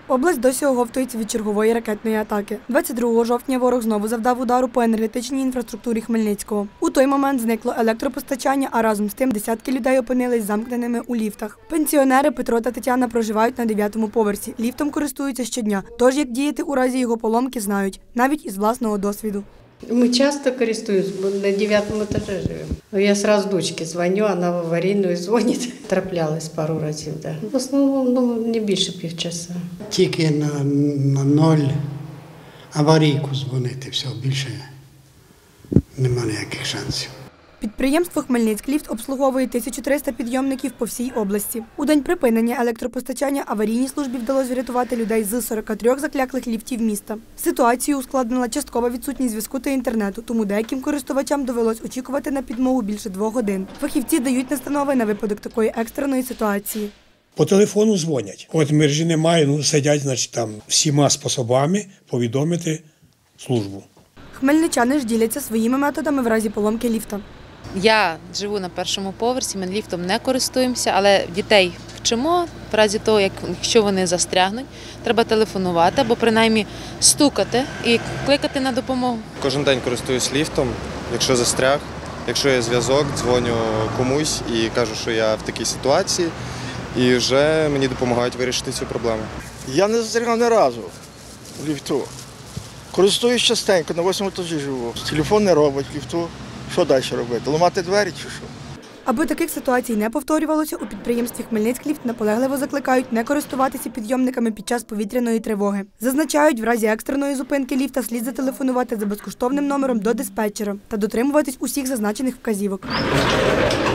Область досі оговтується від чергової ракетної атаки. 22 жовтня ворог знову завдав удару по енергетичній інфраструктурі Хмельницького. У той момент зникло електропостачання, а разом з тим десятки людей опинились замкненими у ліфтах. Пенсіонери Петро та Тетяна проживають на 9-му поверсі. Ліфтом користуються щодня. Тож, як діяти у разі його поломки, знають. Навіть із власного досвіду. Мы часто користуемся, мы на 9-м этаже живем. Я сразу дочке звоню, она в аварийную звонит. Траплялась пару разів, да. В основному не більше півчаса. Тільки на 0 аварійку дзвонити, все, більше нема ніяких шансів. Підприємство «Хмельницькліфт» обслуговує 1300 підйомників по всій області. У день припинення електропостачання аварійній службі вдалося врятувати людей з 43 закляклих ліфтів міста. Ситуацію ускладнила часткова відсутність зв'язку та інтернету, тому деяким користувачам довелось очікувати на підмогу більше 2 годин. Фахівці дають настанови на випадок такої екстреної ситуації. По телефону дзвонять. От мережі немає, сидять, значить, там всіма способами повідомити службу. Хмельничани ж діляться своїми методами в разі поломки ліфта. Я живу на 1-му поверсі, ми ліфтом не користуємося, але дітей вчимо, в разі того, якщо вони застрягнуть, треба телефонувати або принаймні стукати і кликати на допомогу. Кожен день користуюсь ліфтом, якщо застряг, якщо є зв'язок, дзвоню комусь і кажу, що я в такій ситуації, і вже мені допомагають вирішити цю проблему. Я не застрягав ні разу в ліфту. Користуюсь частенько, на 8-му етажі живу. Телефон не робить ліфту. Що далі робити? Ламати двері чи що? Аби таких ситуацій не повторювалося, у підприємстві «Хмельницькліфт» наполегливо закликають не користуватися підйомниками під час повітряної тривоги. Зазначають, в разі екстреної зупинки ліфта слід зателефонувати за безкоштовним номером до диспетчера та дотримуватись усіх зазначених вказівок.